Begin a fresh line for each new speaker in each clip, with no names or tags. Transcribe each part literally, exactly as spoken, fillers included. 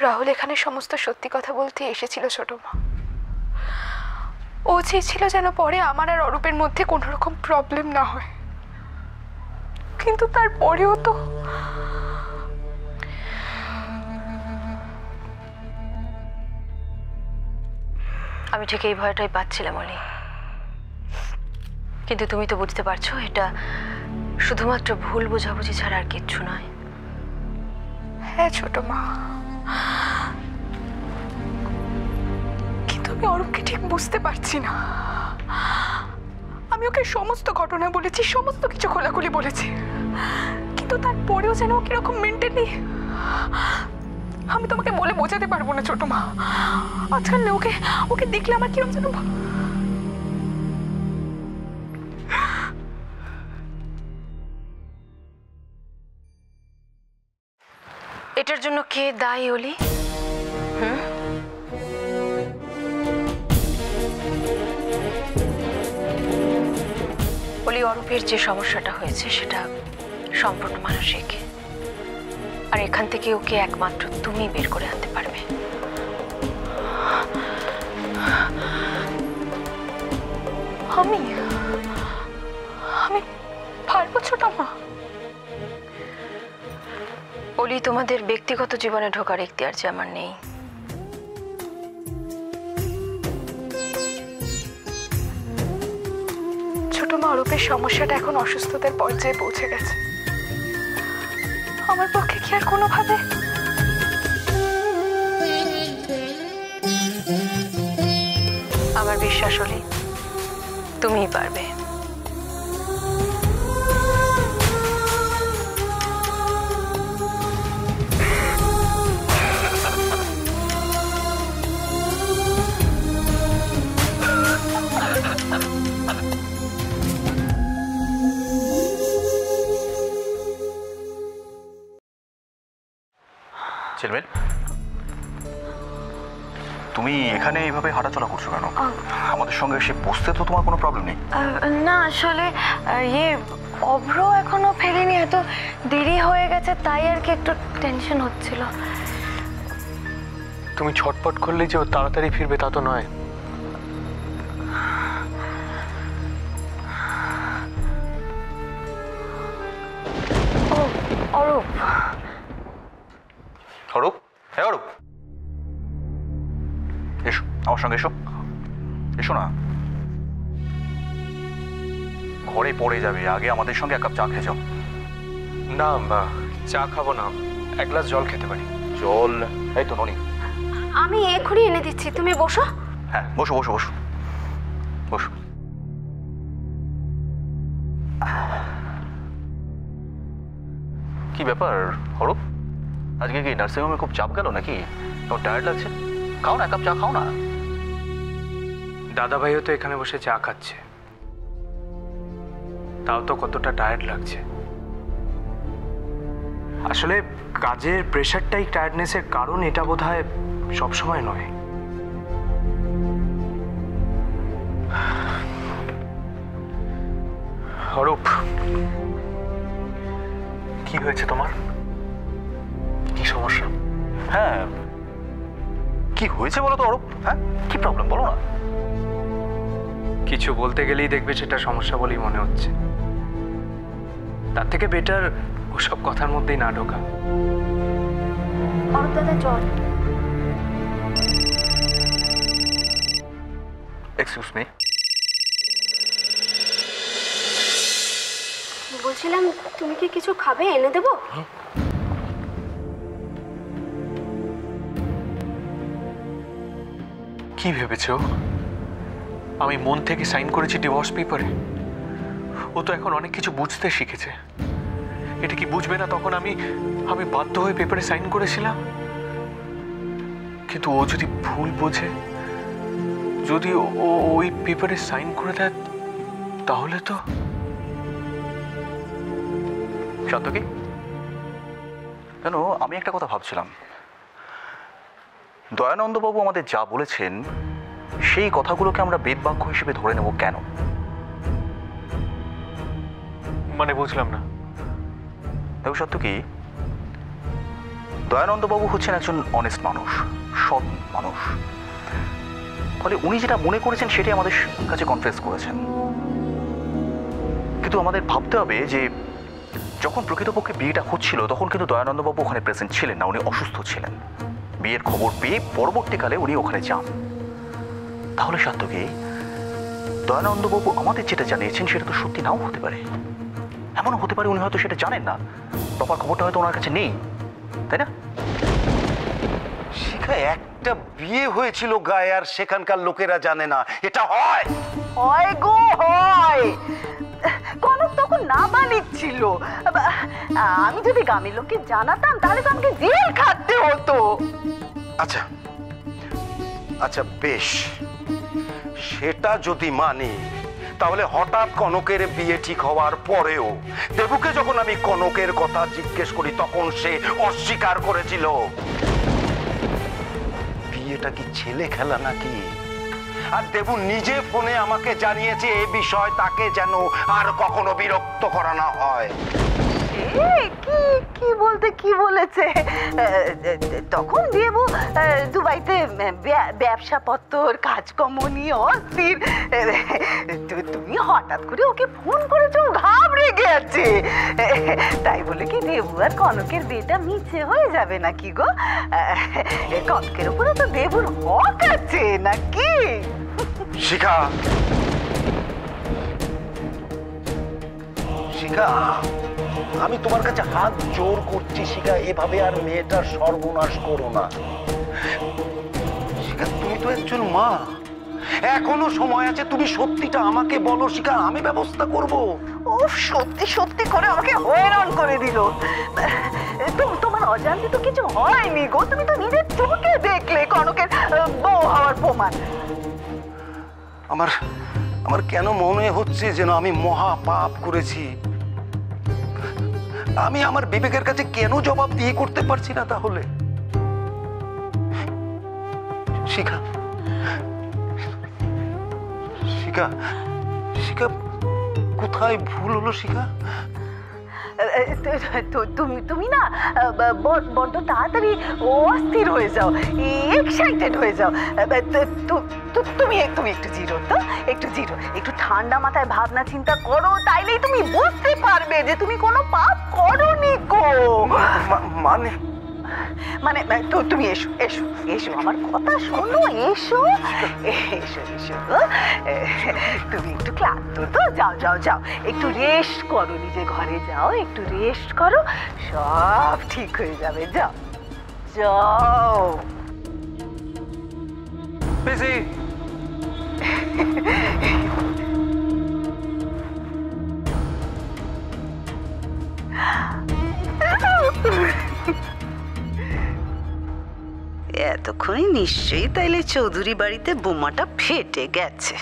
রাহুল এখানে সমস্ত সত্যি কথা বলতে এসেছিল ছোট মা। ও চেয়েছিল যেন পরে আমার আর অরূপের মধ্যে কোনো রকম প্রবলেম না হয়, কিন্তু তারপরেও তো
আমি ঠিক এই ভয়টাই পাচ্ছিলাম অলি, কিন্তু তুমি তো বুঝতে পারছো এটা শুধুমাত্র ভুল বোঝাবুঝি ছাড়া আর কিচ্ছু নয়।
হ্যাঁ ছোট মা, কিন্তু আমি অরূপকে ঠিক বুঝতে পারছি না। আমি ওকে সমস্ত ঘটনা বলেছি, সমস্ত কিছু খোলাখুলি বলেছি, কিন্তু তারপরেও যেন ও কিরকম মেন্টালি, আমি তোমাকে বলে বোঝাতে পারবো না ছোট মা। আজকাল ওকে ওকে দেখলে আমার কিরকম যেন।
এটার জন্য কে দায়ী অলি? হুম, অলি, অরূপের যে সমস্যাটা হয়েছে সেটা সম্পূর্ণ মানসিক, আর এখান থেকে ওকে একমাত্র তুমি বের করে আনতে পারবে।
আমি আমি পারবো ছোট মা?
অলি, তোমাদের ব্যক্তিগত জীবনে ঢোকার এখতিয়ার যে আমার নেই।
ছোট মা, অরূপের সমস্যাটা এখন অসুস্থতার পর্যায়ে পৌঁছে গেছে। আমার পক্ষে কি আর কোনোভাবে?
আমার বিশ্বাস অলি, তুমিই পারবে।
চেলবেন, তুমি এখানে এইভাবে হাঁটাচলা করছো কেন? আমাদের সঙ্গে এসে বসতে তো তোমার কোনো প্রবলেম নেই।
না, আসলে ইয়ে অভ্র এখনো ফেরেনি, এত দেরি হয়ে গেছে তাই আর কি একটু টেনশন হচ্ছিল।
তুমি ছটপট করলে যে ও তাড়াতাড়ি ফিরবে তা তো নয়।
ও অরূপ,
অরূপ, হ্যাঁ অরূপ, এসো আমার সঙ্গে, এসো এসো না। ঘরে পড়ে যাবে, আগে আমাদের সঙ্গে এক কাপ চা খেয়ে যাও।
না, চা খাবো না, এক গ্লাস জল খেতে পারি।
জল? এই তো ননি,
আমি এক্ষুনি এনে দিচ্ছি, তুমি বসো।
হ্যাঁ বসো বসো বসো বসো। কি ব্যাপার অরূপ, আজকে কি নার্সিংহোমে খুব চাপ গেল নাকি? তোমার টায়ার্ড লাগছে? খাও না, এক কাপ চা খাও না।
দাদা ভাইও তো এখানে বসে চা খাচ্ছে, তাও তো কতটা টায়ার্ড লাগছে। আসলে কাজের প্রেশারটাই টায়ার্ডনেসের কারণ, এটা বোধহয় সবসময় নয়। অরূপ, কি হয়েছে তোমার? কি সমস্যা?
হ্যাঁ কি হয়েছে বলো তো অরূপ, হ্যাঁ কি প্রবলেম বলো না।
কিছু বলতে গেলেই দেখবে সেটা সমস্যা বলেই মনে হচ্ছে, তার থেকে বেটার ওসব কথার মধ্যেই না ঢোকা।
অরূপ দাদা চল।
এক্সকিউজ মি,
বলছিলাম তুমি কি কিছু খাবে, এনে দেবো?
কি ভেবেছ আমি মন থেকে সাইন করেছি ডিভোর্স পেপারে? ও তো এখন অনেক কিছু বুঝতে শিখেছে, এটা কি বুঝবে না? তখন আমি আমি বাধ্য হয়ে পেপারে সাইন করেছিলাম, কিন্তু ও যদি ভুল বোঝে, যদি ও ওই পেপারে সাইন করে দেয়, তাহলে তো।
শান্ত কি কেন, আমি একটা কথা ভাবছিলাম, দয়ানন্দবাবু আমাদের যা বলেছেন সেই কথাগুলোকে আমরা বেদবাক্য হিসেবে ধরে নেব কেন?
মানে বুঝলাম না।
দেখো সত্য কি, দয়ানন্দবাবু হচ্ছেন একজন অনেস্ট মানুষ, সৎ মানুষ, ফলে উনি যেটা মনে করেছেন সেটাই আমাদের কাছে কনফেস করেছেন। কিন্তু আমাদের ভাবতে হবে যে যখন প্রকৃতপক্ষে বিয়েটা হচ্ছিল তখন কিন্তু দয়ানন্দবাবু ওখানে প্রেজেন্ট ছিলেন না, উনি অসুস্থ ছিলেন। বিয়ের খবর পেয়ে পরবর্তীকালে উনি ওখানে যান। তাহলে সার্থকী, দয়ানন্দবাবু আমাদের যেটা জানিয়েছেন সেটা তো সত্যি নাও হতে পারে। এমনও হতে পারে উনি হয়তো সেটা জানেন না, প্রপার খবরটা হয়তো ওনার কাছে নেই, তাই না?
শিখা, একটা বিয়ে হয়েছিল গায়ে আর সেখানকার লোকেরা জানে না, এটা হয়?
হয় গো হয়। কনক তখন নাবালিক ছিল। আমি যদি গ্রামের লোককে জানাতাম তাহলে তো আমাকে জেল খাটতে হতো।
আচ্ছা আচ্ছা বেশ, সেটা যদি মানি তাহলে হঠাৎ কনকের বিয়ে ঠিক হওয়ার পরেও দেবুকে যখন আমি কনকের কথা জিজ্ঞেস করি তখন সে অস্বীকার করেছিল। বিয়েটা কি ছেলে খেলা নাকি? আর দেবু নিজে ফোনে আমাকে জানিয়েছে এই বিষয় তাকে যেন আর কখনো বিরক্ত করা না হয়।
কি কি বলতে কি বলেছে? তখন দেবু দুবাইতে ব্যবসা পত্র কাজকর্ম নিয়ে অস্থির। তুমি হঠাৎ করে ওকে ফোন করেছো, ঘাবড়ে গেছে। তাই বলে কি দেবু আর কনকের বিয়েটা মিছে হয়ে যাবে নাকি গো? কনকের উপরে তো দেবুর হক আছে নাকি?
শিখা, শিখা, আমি তোমার কাছে হাত জোর করছি শিখা, এভাবে আর মেয়েটার সর্বনাশ করো না। শিখা, তুমি তো একজন মা, এখনো সময় আছে, তুমি সত্যিটা আমাকে বলো শিখা, আমি ব্যবস্থা করব।
ও সত্যি সত্যি করে আমাকে হয়রান করে দিল। তোমার অজান্তে তো কিছু হয়নি গো, তুমি তো নিজের চোখে দেখলে কনকের বউ হওয়ার প্রমাণ।
আমার আমার কেন মনে হচ্ছে যেন আমি মহা পাপ করেছি। আমি আমার বিবেকের কাছে কেন জবাব দিয়ে করতে পারছি না তাহলে? শিখা, শিখা, শিখা, কোথায় ভুল হলো শিখা?
তুমি তুমি না বড্ড তাড়াতাড়ি অস্থির হয়ে যাও, এক্সাইটেড হয়ে যাও। তুমি তুমি একটু জিরো তো, একটু জিরো, একটু ঠান্ডা মাথায় ভাবনা চিন্তা করো, তাইলেই তুমি বুঝতে পারবে যে তুমি কোনো পাপ করোনি গো।
মানে
মানে তুমি এসো এসো এসো, আমার কথা শোনো, এসো এসো এসো। তুমি একটু ক্লান্ত তো, যাও যাও যাও, একটু রেস্ট করো, নিজে ঘরে যাও, একটু রেস্ট করো, সব ঠিক হয়ে যাবে। যাও যাও।
বিজি
এতক্ষণে নিশ্চয়ই তাইলে চৌধুরী বাড়িতে বোমাটা ফেটে গেছে।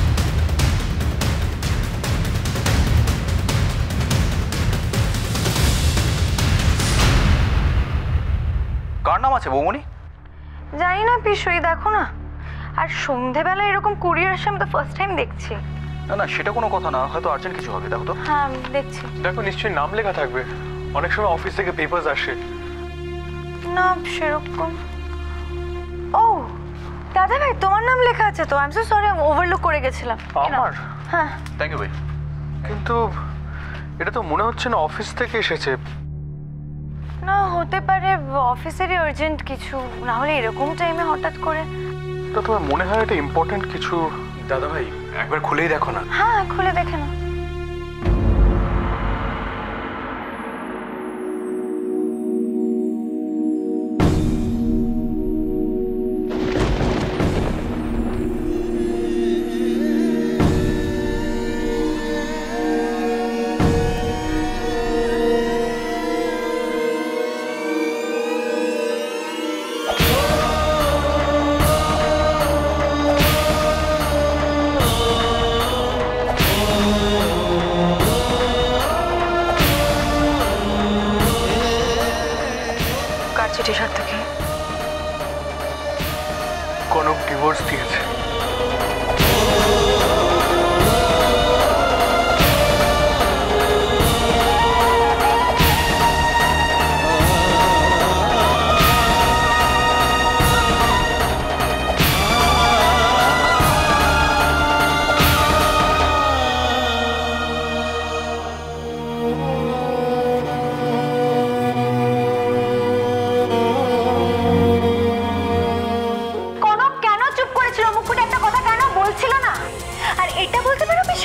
কার নাম আছে বৌমনি?
জানি না পিসুই, দেখো না। আর সন্ধেবেলা এরকম কুরিয়ার আসে আমি তো ফার্স্ট টাইম দেখছি।
না না, সেটা কোনো কথা না, হয়তো আর্জেন্ট কিছু হবে। দেখো তো।
হ্যাঁ দেখছি।
দেখো, নিশ্চয়ই নাম লেখা থাকবে, অনেক সময় অফিস থেকে পেপারস আসে।
না সেরকম। ও দাদা ভাই, তোমার নাম লেখা আছে তো। আই এম সো সরি, আমি ওভারলুক করে গেছিলাম।
আমার?
হ্যাঁ।
থ্যাংক ইউ ভাই।
কিন্তু এটা তো মনে হচ্ছে না অফিস থেকে এসেছে।
না হতে পারে অফিসেরই আর্জেন্ট কিছু, না হলে এরকম টাইমে হঠাৎ করে।
তো তোমার মনে হয় এটা ইম্পর্টেন্ট কিছু? দাদা ভাই একবার খুলেই দেখো না।
হ্যাঁ খুলে দেখে না। চিঠি সার্থকী।
কনক ডিভোর্স দিয়েছে।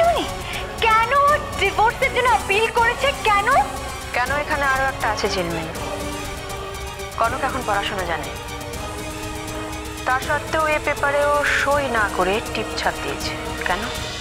শুনি কেন ডিভোর্সের জন্য আপিল করেছে? কেন কেন এখানে আরো একটা আছে জেলমেন। কনক এখন পড়াশোনা জানে, তা সত্ত্বেও এ পেপারে ও সই না করে টিপ ছাপ দিয়েছে। কেন?